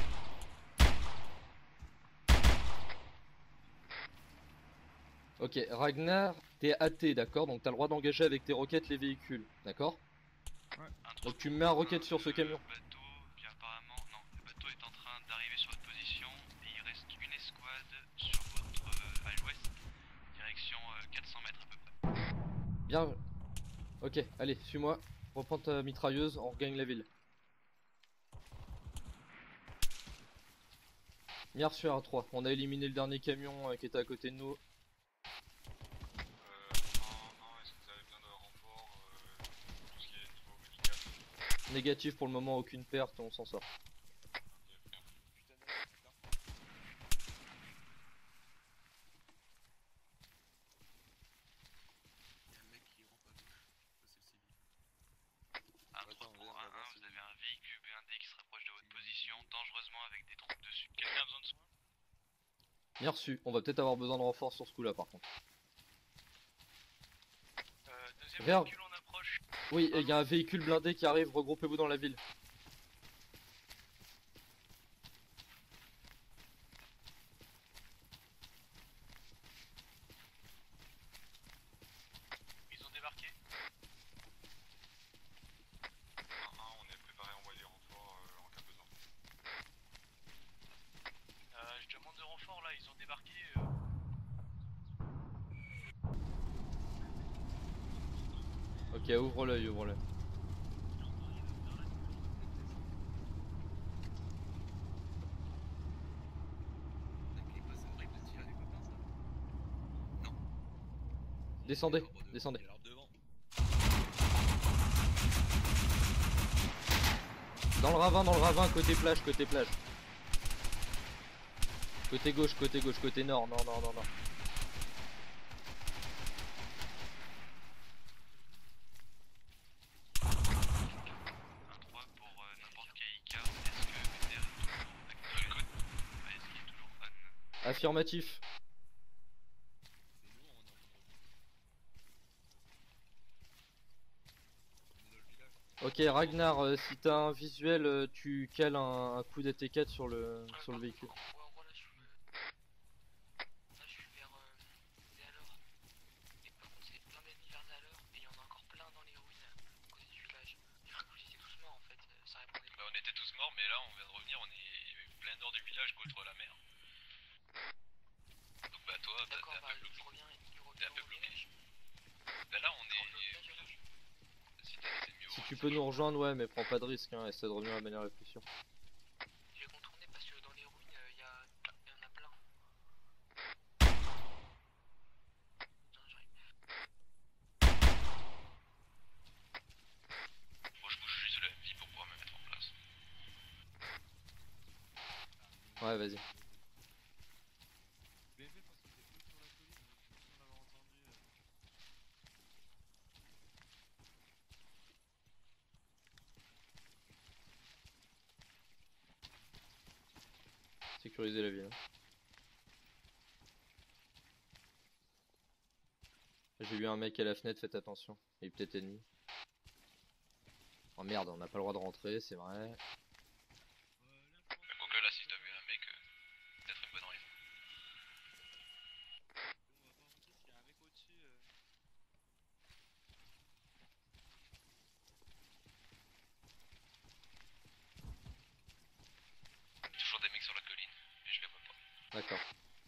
Ok, Ragnar, t'es A T, d'accord? Donc t'as le droit d'engager avec tes roquettes les véhicules, d'accord? Donc tu mets un roquette sur ce camion. Le bateau, qui apparemment, non, le bateau est en train d'arriver sur votre position et il reste une escouade sur votre euh, à l'ouest, direction euh, quatre cents mètres à peu près. Bien. Ok, allez, suis-moi. Reprends ta mitrailleuse, on regagne la ville. Bien reçu R trois, on a éliminé le dernier camion euh, qui était à côté de nous. Euh, un, un, est-ce que vous avez besoin de renfort, euh, tout ce qui est niveau médical? Négatif pour le moment, aucune perte, on s'en sort. Un trois pour un un, vous avez un véhicule blindé qui se rapproche de votre position, dangereusement avec des troupes dessus. Quelqu'un a besoin de soins? Bien reçu, on va peut-être avoir besoin de renfort sur ce coup là par contre. Euh, deuxième Regarde. véhicule en approche. Oui, il y a un véhicule blindé qui arrive, regroupez-vous dans la ville. Ils ont débarqué. un, un, on est préparé à envoyer des renforts euh, en cas de besoin. Euh, je demande de renfort là, ils ont débarqué. Euh... Ok, ouvre l'œil, ouvre l'œil. Descendez, descendez. Dans le ravin, dans le ravin, côté plage, côté plage. Côté gauche, côté gauche, côté nord, non, non, non, non. un trois pour euh, n'importe quel Icar, est-ce que Bender est toujours actif? Est-ce qu'il est toujours on? Affirmatif. Ok Ragnar, euh, si t'as un visuel, euh, tu cales un, un coup d'A T quatre sur le, sur le véhicule. Ouais, en gros, là, je suis, euh, là, je suis vers, euh, vers l'heure. Et par contre, c'est plein d'ennemis vers l'heure. Et il y en a encore plein dans les ruines à côté du village. Je crois que vous étiez tous morts en fait. euh, Ça répondait. Bah, on était tous morts, mais là on vient de revenir, on est plein nord du village contre la mer. Donc bah toi, t'es D'accord, un bah, peu bloqué. je reviens. Il re- T'es un peu au bloqué. village. Bah là on Rentre au est. village, alors. Si t'as des ennemis au Si loin, tu c'est peux nous chaud. rejoindre, ouais, mais prends pas de risque, hein, essaie de revenir de manière la plus sûre. Je vais contourner parce que dans les ruines, euh, il y, a... il y en a plein. Putain, j'arrive. Moi je bouge juste la vie pour pouvoir me mettre en place. Ouais, vas-y. Bien fait parce que t'es eux sur la colline, je suis sûr d'avoir entendu. euh. Sécuriser la ville. J'ai vu un mec à la fenêtre, faites attention. Il est peut-être ennemi. Oh merde, on n'a pas le droit de rentrer, c'est vrai. Mais quoique là, si t'as vu un mec, euh, peut-être une bonne raison. On va pas avancer s'il y a un mec au-dessus. euh. Toujours des mecs sur la colline, mais je les vois pas. D'accord.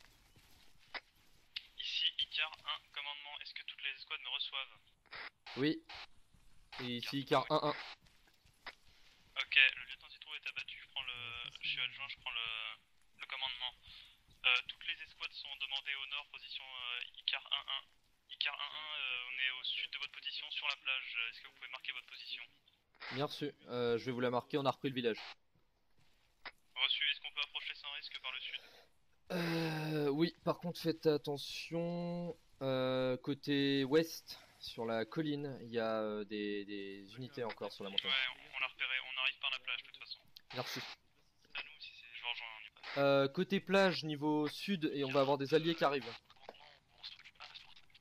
Ici, Icar un, commandement, est-ce que toutes les escouades me reçoivent? Oui. Et ici, car un un. Ok, le lieutenant Citron est abattu, je prends le... Je suis adjoint, je prends le, le commandement. Euh, toutes les escouades sont demandées au nord, position euh, Icar un un. Icar un un, euh, on est au sud de votre position sur la plage, est-ce que vous pouvez marquer votre position? Bien reçu. Euh, je vais vous la marquer, on a repris le village. Reçu, est-ce qu'on peut approcher sans risque par le sud? Euh, oui, par contre, faites attention. Euh, côté ouest, sur la colline, il y a euh, des, des unités encore sur la montagne. Ouais, on, on l'a repéré, on arrive par la plage de toute façon. Bien reçu. C'est à nous si c'est... Je vous rejoins, on y passe. Euh, côté plage, niveau sud, et on va avoir des alliés qui arrivent. On se truc, ah, c'est pour truc.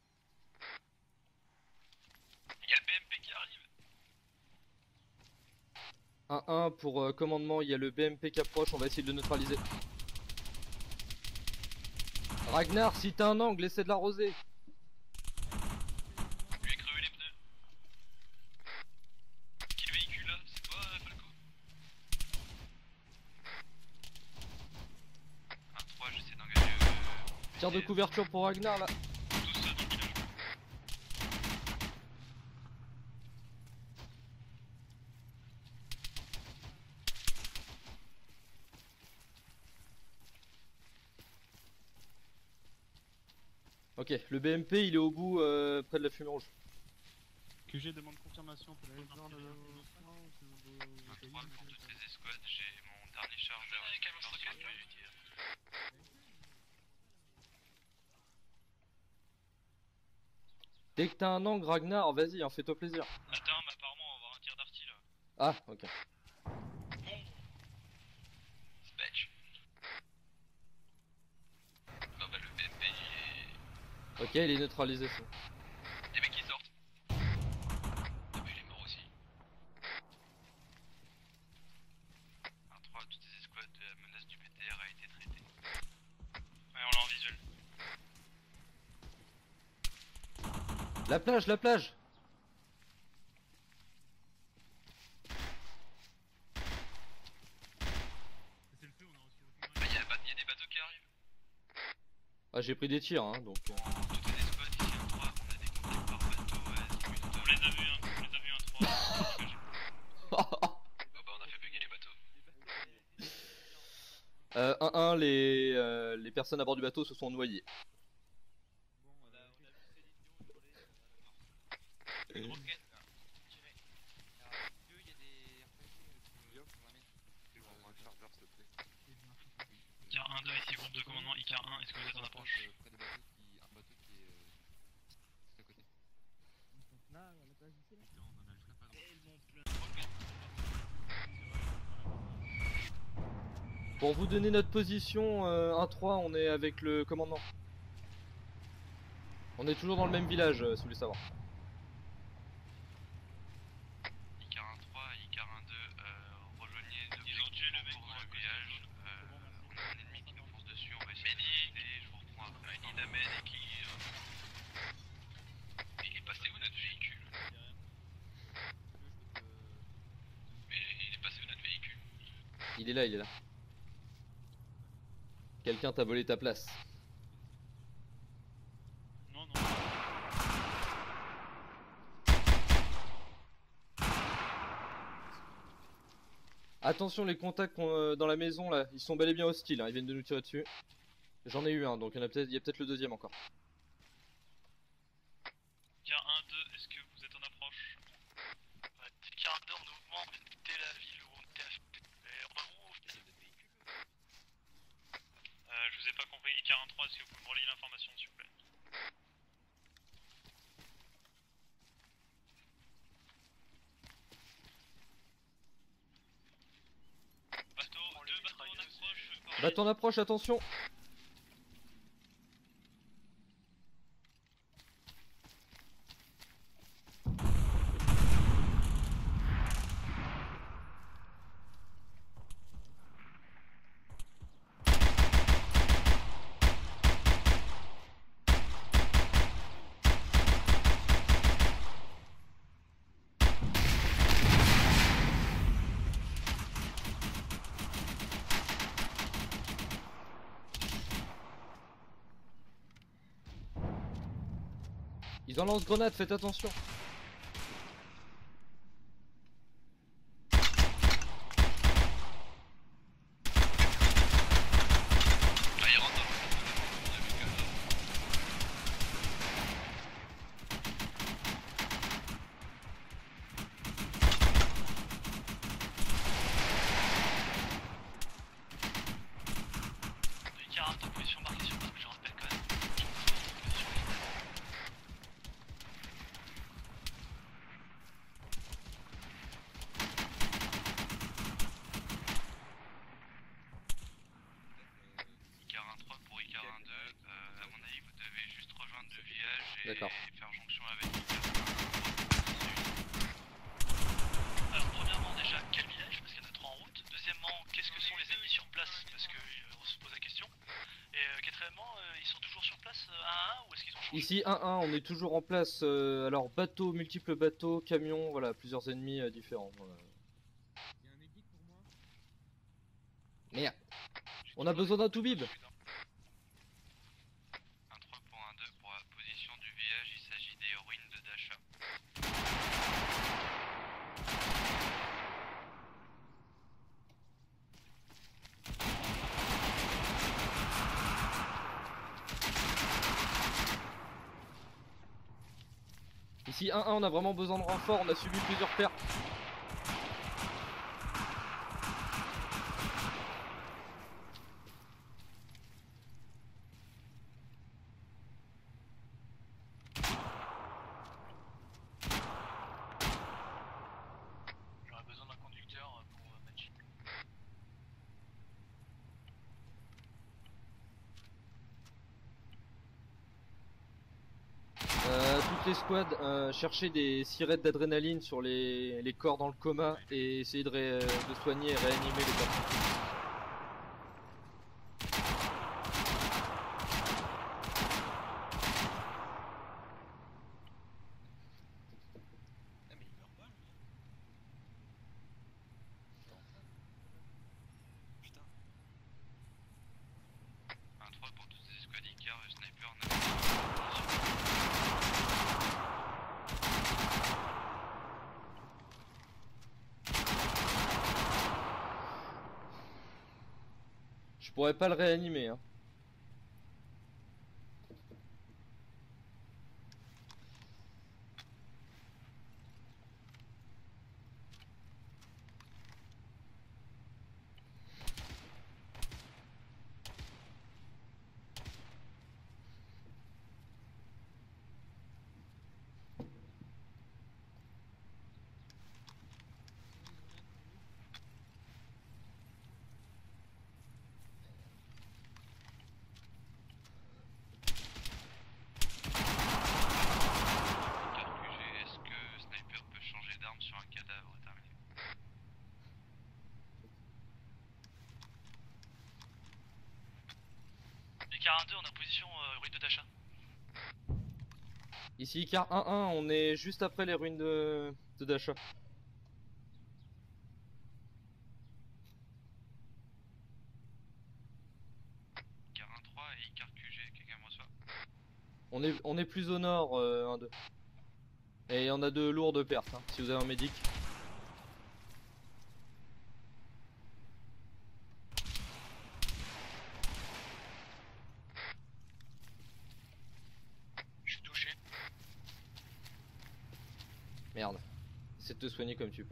Il y a le B M P qui arrive. un un pour euh, commandement, il y a le B M P qui approche, on va essayer de le neutraliser. Ragnar, si t'as un angle, essaie de l'arroser. Lui ai crevé les pneus. Qui le véhicule là? C'est toi, Falco? un trois, j'essaie d'engager. Euh, Tir de couverture pour Ragnar là. Tout ça dans le village. Ok, le B M P il est au bout euh, près de la fumée rouge. Q G demande confirmation pour le besoin de. un trois pour toutes les escouades, j'ai mon dernier chargeur. Attention, je vais lui dire. Dès que t'as un angle, Ragnar, vas-y, hein, fais-toi plaisir. Attends, mais apparemment on va avoir un tir d'arty là. Ah, ok. Spatch. Bon bah le B M P il est... Ok, il est neutralisé. Ça. Des mecs qui sortent. Ah bah il est mort aussi. un trois, toutes les escouades de la menace du P T R a été traitée. Ouais, on l'a en visuel. La plage, la plage. Bah y'a y a des bateaux qui arrivent. Ah, j'ai pris des tirs, hein, donc... euh. Toutes les escouades ici un trois, on a des contacts par bateau, ouais, on les a vus, hein, on les a vus un trois. Bah bah on a fait bugger les bateaux. Euh, un un, les, euh, les personnes à bord du bateau se sont noyées. Une roquette. Icar un deux ici, groupe de commandement Icar un, est-ce que vous êtes en approche? Près des bateaux qui. Un bateau qui est. euh, juste à côté. Pour vous donner notre position, euh, un trois, on est avec le commandant. On est toujours dans le même village, euh, si vous voulez savoir. Icar un trois, Icar un deux, euh, rejoignez le Ils ont tué le mec pour le village. Euh, on a un ennemi qui nous fonce dessus, on va essayer de l'éviter, je vous reprends après. Il Ninamed et qui... euh, Il est passé où notre véhicule? Mais il est passé où notre véhicule? Il est là, il est là. Quelqu'un t'a volé ta place. Non, non. Attention, les contacts qu'on, euh, dans la maison là, ils sont bel et bien hostiles, hein, ils viennent de nous tirer dessus. J'en ai eu un, donc il y en a peut-être, il y a peut-être le deuxième encore. Icar un deux, est-ce que vous êtes en approche? Icar un deux, on nous demande de quitter la ville où on était affecté. Et on retrouve des véhicules. Euh, je vous ai pas compris, Icar un trois, est-ce que vous pouvez me relayer l'information s'il vous plaît? Bateau, deux bateaux en approche. Bateau en approche, attention. Ils en lancent grenade, faites attention. Ah, il rentre dans le... On a vu que ça. Icar un, ta position marquée sur parce que je rappelle quand même. Icar un trois pour Icar un deux, euh, à mon avis vous devez juste rejoindre le village et D'accord. faire jonction avec Icar un. Alors premièrement déjà, quel village? que sont les ennemis sur place, parce que euh, on se pose la question. Et euh, quatrièmement, euh, ils sont toujours sur place euh, un à un ou est-ce qu'ils ont changé? Ici un un, on est toujours en place. euh, alors bateau, multiples bateaux, camions, voilà, plusieurs ennemis euh, différents. Voilà. Il y a un médic pour moi. Merde. On a besoin d'un tout-bib. un trois pour un deux pour la position du village, il s'agit des ruines de Dasha. Ici un un, on a vraiment besoin de renfort, on a subi plusieurs pertes. J'aurais besoin d'un conducteur pour euh, Magic. Euh, toutes les squads, euh, cherchez des sirettes d'adrénaline sur les, les corps dans le coma et essayez de, ré- de soigner et réanimer les personnes. Ah, mais il meurt pas, lui. Putain. un trois pour toutes les escouades, car le sniper n'a pas. Je pourrais pas le réanimer, hein. Car Q G, est-ce que sniper peut changer d'arme sur un cadavre terminé? Les quarante-deux, on est en position euh, ruine de Dasha. Ici Icar un un, on est juste après les ruines de, de Dasha. Car un trois et Icar Q G, quelqu'un me reçoit? On est, on est plus au nord, euh, un deux. Et on a de lourdes pertes, hein, si vous avez un médic. Je suis touché. Merde. Essaie de te soigner comme tu peux.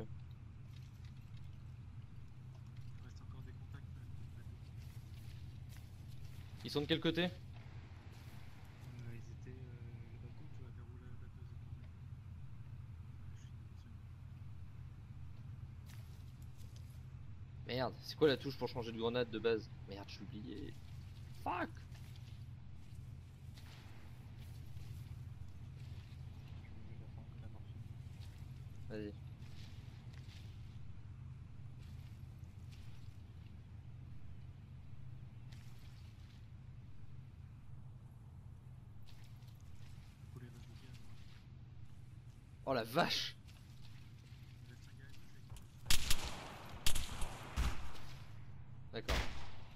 Il reste encore des contacts. euh, Ils sont de quel côté? Euh, ils étaient. Euh, le bateau, tu vas vers où la, la base est tournée. Je suis Merde, c'est quoi la touche pour changer de grenade de base? Merde, j'ai oublié. Fuck! Vas-y. Pour les réseaux gaz, ouais. Oh la vache! Il reste un gars à gauche avec D'accord.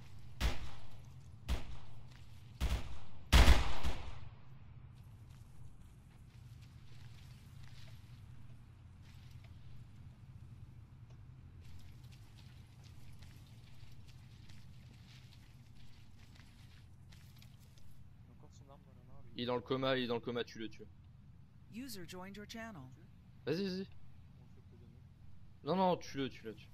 encore son arme dans la main. Il est dans le coma, il est dans le coma, tu le tues. User joined your channel. Vas-y, vas-y. On le fait pour donner. Non, non, tue-le, tue-le, tue.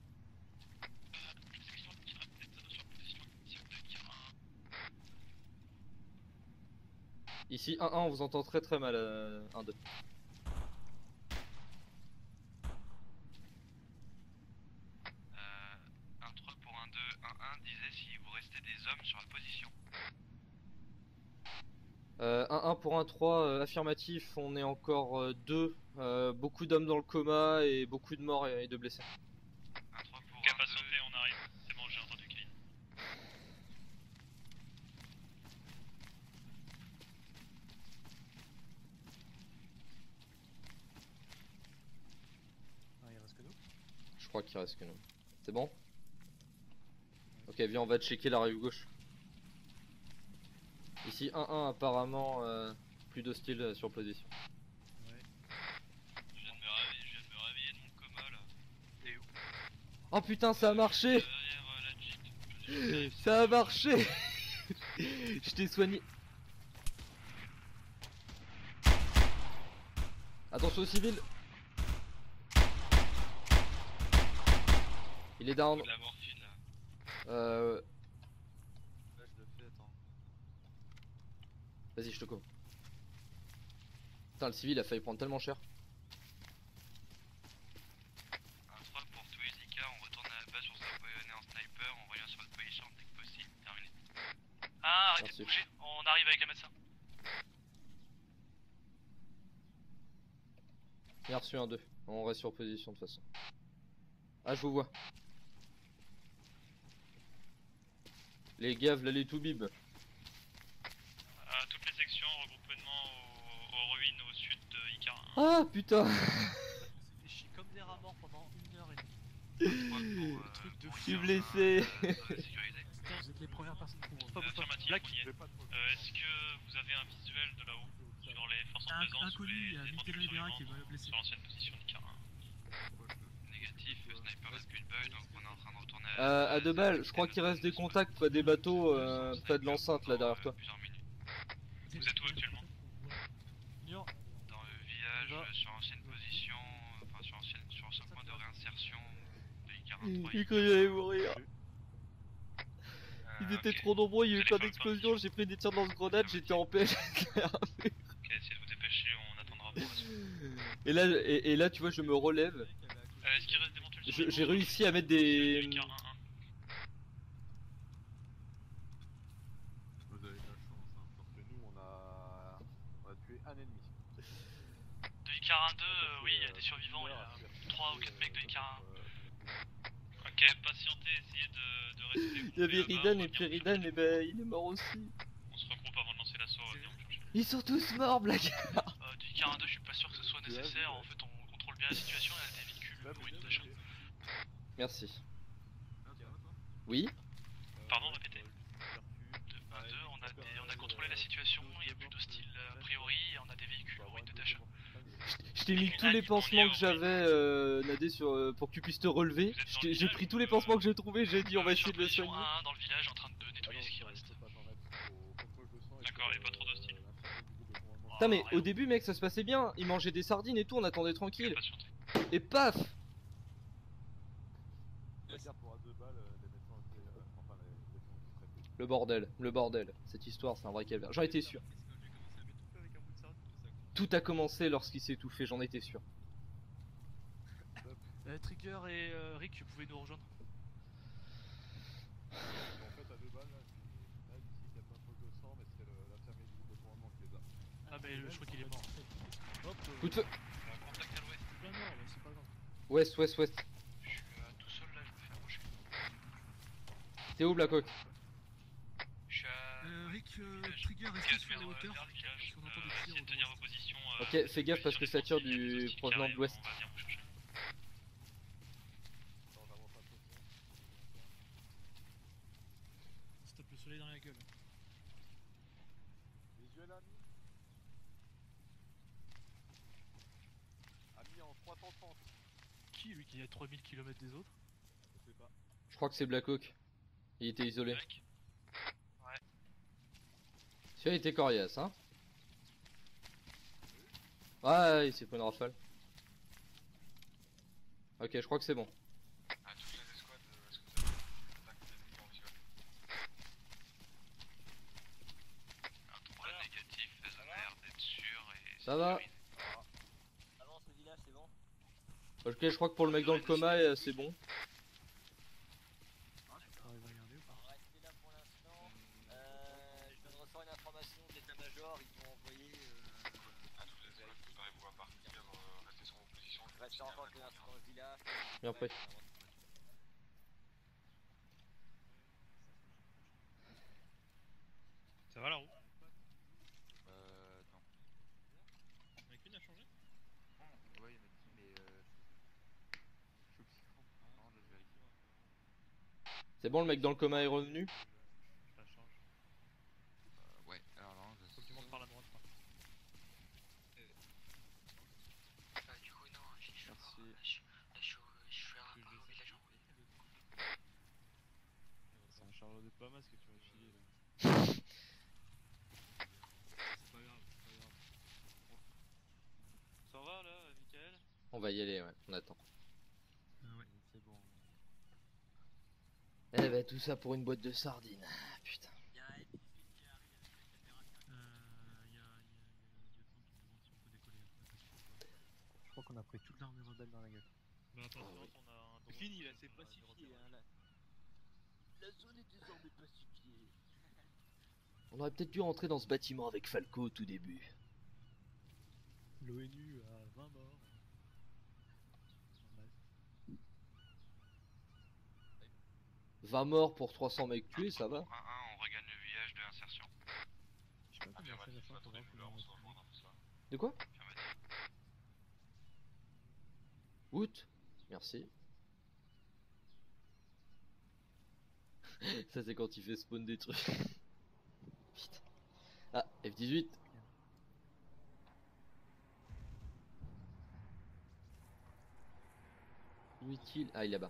Ici, un un, on vous entend très très mal, euh, un deux. Euh, un trois pour un deux, un un disait si vous restez des hommes sur la position. Euh, un un pour un trois, euh, affirmatif, on est encore euh, deux. Euh, beaucoup d'hommes dans le coma et beaucoup de morts et, et de blessés. un trois pour Ok, un patientez, deux, on arrive. C'est crois qu'il reste que nous. C'est bon? Ok, viens, on va checker la rive gauche. Ici un un apparemment, euh, plus d'hostile euh, sur position. Je viens de me réveiller, je viens de me réveiller de mon coma là. T'es où? Oh putain, ça a marché! Derrière euh, la jeep. Je suis Ça a marché! Je t'ai soigné. Attention aux civils! Il est down. de la morphine là. Euh... Là, je le fais, attends. Vas-y, je te couvre. Putain, le civil a failli prendre tellement cher. Un trois pour tous les I K, on retourne à la base pour s'appuyer en sniper, en voyant sur votre position dès que possible. Terminé. Ah, arrêtez Merci. de bouger, on arrive avec le médecin. Bien reçu un deux. On reste sur position de toute façon. Ah, je vous vois. Les gaves, là, les toubibs. À toutes les sections, regroupement aux, aux ruines au sud de I K un. Ah putain! On s'est fait chier comme des rats morts pendant une heure et demie. Le truc de Je suis blessé. Vous êtes les premières personnes qui m'ont pas Euh, affirmatif, Black, Mounier. Euh, Est-ce que vous avez un visuel de là-haut sur les forces en un présence ou inconnu, il y les a éléments Michael de Rivera qui est survivants blessé. sur l'ancienne position d'I K un? Négatif, le sniper reste plus de bug, donc on est en train de retourner à Euh, à deux balles, je crois qu'il reste des contacts près des bateaux, euh, près de l'enceinte là derrière toi. plusieurs minutes. Vous êtes où actuellement? Niort. Dans le village, Va. euh, sur ancienne position, euh, enfin sur ancienne, sur ancien point de réinsertion de I K un trois. J'ai cru que j'allais mourir. Euh, Ils étaient ok. trop nombreux, il y a eu Vous plein allez faire une d'explosions, j'ai pris des tirs de lance-grenade, j'étais en P L. Ok, essayez de vous dépêcher, on attendra pour la suite. Et là, et, et là, tu vois, je me relève. Euh, Est-ce qu'il reste des éventuels Je- survivants J'ai sur réussi à mettre le des. I K un un? Vous avez de la chance, hein, parce que nous, on a, on a tué un ennemi. De I K un deux, euh, oui, il y a des survivants, il y a trois ou quatre mecs de I K un. Ok, patientez, essayez de, de rester. Il y avait groupés là-bas, Ridan on va et venir puis vous Ridan, chercher. et ben il est mort aussi. On se regroupe avant de lancer l'assaut, on va venir vous chercher. Ils sont tous morts, Black. Euh, de I K un deux, je suis pas sûr que ce soit nécessaire, en fait on contrôle bien la situation, il y a des véhicules bruits d'achat. Merci. Oui. Pardon, répétez. De un deux, on a, des- on a contrôlé la situation, il y a plus d'hostiles a priori, et on a des véhicules bruits d'achat. Je t'ai mis tous les pansements que j'avais, euh, Nadé, sur, euh, pour que tu puisses te relever. Je t'ai- J'ai pris tous les pansements que j'ai trouvés, j'ai dit on va essayer de le soigner. un dans le village en train de nettoyer ce qui reste. D'accord, et pas trop d'hostiles. Putain, mais au début, mec, ça se passait bien. Ils mangeaient des sardines et tout, on attendait tranquille. Patientez. Et paf! Le bordel, le bordel. Cette histoire, c'est un vrai calvaire. J'en étais sûr. Tout a commencé lorsqu'il s'est étouffé, j'en étais sûr. Euh, Trigger et euh, Rick, vous pouvez nous rejoindre. En fait, à deux balles, là, là ici, il y a plein de trucs de sang, mais c'est l'infirmier du groupe de commandement qui les a. Ah, mais le- je crois qu'il est mort. Hop. euh, Coup de feu. Un contact à l'ouest. plein mort, mais c'est pas grave. Ouest, ouest, ouest. Je suis euh, tout seul là, je me fais approcher. T'es où, Blackhawk? Je suis à... Euh, Rick, euh, Village. Trigger, restez Village sur vers, les euh, hauteurs. vers le village. Parce qu'on entend Euh, des tirs Essayez au de tenir loin. vos positions. euh, Ok, fais gaffe parce que ça tire il y a des du hostiles qui provenant de arrivent, l'ouest. On va venir vous chercher. On se tape le soleil dans la gueule. Visuel ami. Ami en trois cent trente. Qui, lui, qui est à trois mille kilomètres des autres? Je sais pas. Je crois que c'est Blackhawk. Il était isolé. Mec, Celui-là il était coriace, hein. Ouais, il s'est pris une rafale. Ok, je crois que c'est bon. à toutes les escouades, euh, est-ce que vous avez des contacts ennemis en visuel? Un trois négatif, ça a l'air d'être sûr et... Ça va. Avance le village, c'est bon. Ok, je crois que pour le mec dans le coma, euh, c'est bon. Ah, il va regarder ou pas? On va rester là pour l'instant. Euh, je viens de recevoir une information de l'état-major, ils vont envoyer. Euh, À toutes les escouades, préparez-vous à partir, euh, restez sur vos positions. je reste encore pour l'instant dans le village. Bien pris. Ça va la roue? Euh, attends. Mec, une a changé? Ouais, il m'a dit, mais euh. Je suis au psycho. C'est bon, le mec dans le coma est revenu? Je la charge. Euh, ouais, alors non, je Faut que tu montes par la droite. Quoi. Bah, du coup, non, je suis Merci. encore. Là, je suis là, je suis au- je suis à- au village en ruine. C'est un chargeur de pas masque que tu m'as filé là. C'est pas grave, c'est pas grave. On s'en va là, Michael? On va y aller, ouais, on attend. Ah ouais. C'est bon. Eh bah tout ça pour une boîte de sardines. Ah, putain. Euh, y a, y a, y a le lieutenant qui me demande si on peut décoller. Je crois qu'on a pris toute l'armée rebelle dans la gueule. Bah, par contre, on a un C'est drone, fini là, on c'est a pacifié. zéro Hein, là. La zone est désormais pacifiée. On aurait peut-être dû rentrer dans ce bâtiment avec Falco au tout début. L'ONU a vingt morts. vingt morts pour trois cents mecs tués, ça va? un un, on regagne le village de l'insertion. Je sais pas comment c'est la fin pour voir comment on va De quoi? Affirmatif. Woot. Merci. Ça c'est quand il fait spawn des trucs. Putain. Ah, F dix-huit. Où est-il? Ah, il est là-bas.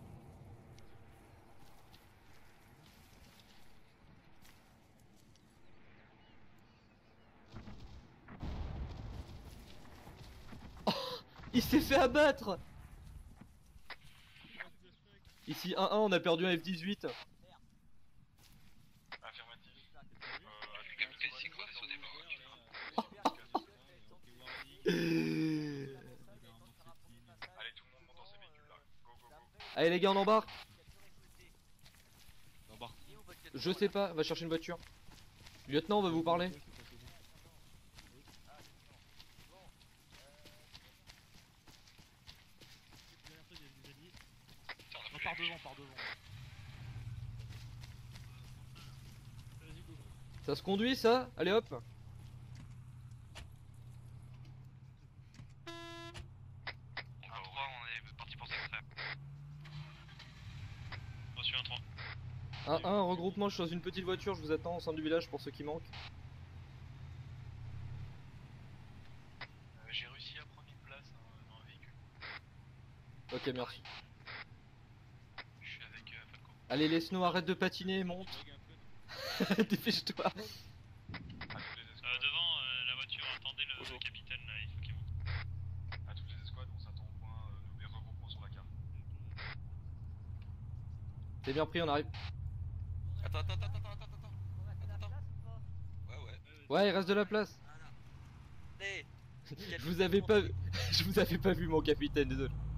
Oh, il s'est fait abattre. Ici un un, on a perdu un F dix-huit. Affirmatif. Euh, capitaine synchronisé au départ. Allez, tout le monde monte dans ces véhicules là. Go, go, go. Allez les gars, on embarque. On embarque. Je sais pas, va chercher une voiture. Lieutenant, on va vous parler. Derrière toi, il y a des alliés. Putain, on a Non, plus par les devant, par devant. Vas-y, go. Ça se conduit ça? Allez hop. On va au trois, on est parti pour s'extraire. Reçu un trois. un un, regroupement, je suis dans une petite voiture, je vous attends au centre du village pour ceux qui manquent. Euh, J'ai réussi à prendre une place hein, dans un véhicule. Ok, merci. Je suis avec euh, Falco. Allez les snow, arrête de patiner, monte. Dépêche-toi. À toutes les escouades. Euh, devant euh, la voiture, attendez le, le capitaine là, il faut qu'il monte. À toutes les escouades, on s'attend au point euh, nommé regroupement sur la carte. C'est bien pris, on arrive. Attends, attends, attends, attends, attends, attends. Attends. Ouais, ouais. Ouais, il reste de la place. Allez. Je vous avais pas, je vous avais pas vu mon capitaine, désolé.